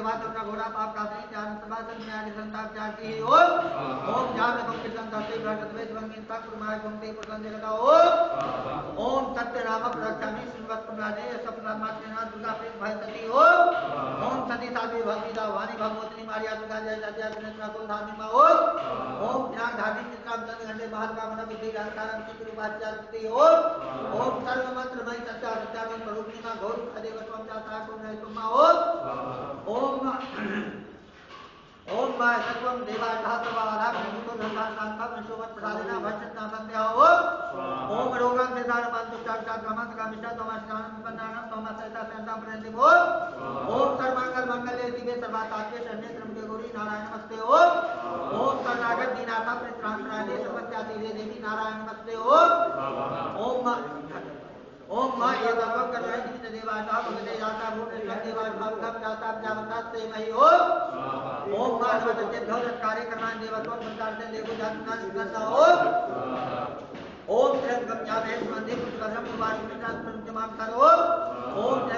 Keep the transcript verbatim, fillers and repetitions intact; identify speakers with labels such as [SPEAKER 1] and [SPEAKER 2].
[SPEAKER 1] देवात अपना घोड़ा पाप का नहीं ज्ञान सभा संज्ञा के संताप जाती है ओम ओम ज्ञान में कुछ संताप से भ्रष्ट द्वेष वंगिन तक प्रमाय कुंते प्रसन्न जगता ओम ओम सत्य नाम प्रचामी सुनवत कुमारे सपना मात्रेना दुर्गा प्रेम भय सती ओम ओम सती साध्वी भक्ति दावानी भगवती मारिया दुर्गा जय जय जय कुल धामी मा ओम ओम ज्ञान धामी चित्राम चंद्र घंटे बाहर का मन बुद्धि अहंकारम चित्र वाच्याति ओम ओम सर्व मंत्र मय सत्या सत्यागम स्वरूपिणी मा गौर देवत्वम जाता को नय तुम ओम ओम ओम मा सत्वम देवा धातवा आराम मुतो धंधा शांतम शोभत प्रसादेना भक्षितना संध्या ओम ओम रोगं निदान मंत्र चार क्रमांक का मिष्टा तमस ज्ञान बंदानम तमस सहिता संता प्रणति ओम ओम सर्वमंगल मंगले दिव्य सर्वातात्य शरण्य त्र्यंबके गौरी नारायण नमस्ते ओम ओम शरणागत दीनाथा परित्राणपरायणे समस्याति देवी नारायण नमस्ते ओम ओम ओम मा ये सर्वं कथय नित्य देवाता भगवते जाता भूत देवा भावकम जाता जावतास्ते महि ओम ओम मा सर्वते भगवत कार्य कर्मान् देवत्वं संतार्थे देवो जातनां गता ओम ओम त्र्यंबकं यावे मंदिर पुष्परं वासुमितां पंचमां करो ओम